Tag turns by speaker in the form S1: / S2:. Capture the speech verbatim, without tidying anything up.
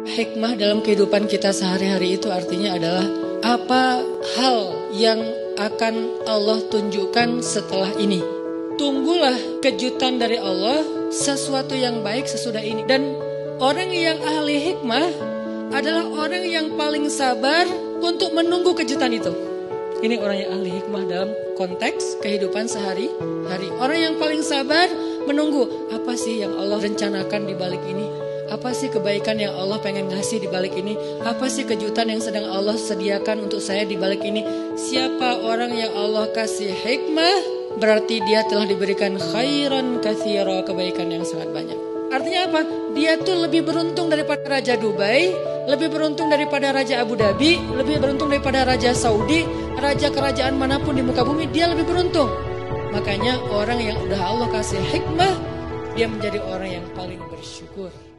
S1: Hikmah dalam kehidupan kita sehari-hari itu artinya adalah apa hal yang akan Allah tunjukkan setelah ini. Tunggulah kejutan dari Allah, sesuatu yang baik sesudah ini. Dan orang yang ahli hikmah adalah orang yang paling sabar untuk menunggu kejutan itu. Ini orang yang ahli hikmah dalam konteks kehidupan sehari-hari. Orang yang paling sabar menunggu, apa sih yang Allah rencanakan di balik ini? Apa sih kebaikan yang Allah pengen ngasih di balik ini? Apa sih kejutan yang sedang Allah sediakan untuk saya di balik ini? Siapa orang yang Allah kasih hikmah, berarti dia telah diberikan khairan katsira, kebaikan yang sangat banyak. Artinya apa? Dia tuh lebih beruntung daripada Raja Dubai, lebih beruntung daripada Raja Abu Dhabi, lebih beruntung daripada Raja Saudi, raja kerajaan manapun di muka bumi, dia lebih beruntung. Makanya orang yang udah Allah kasih hikmah, dia menjadi orang yang paling bersyukur.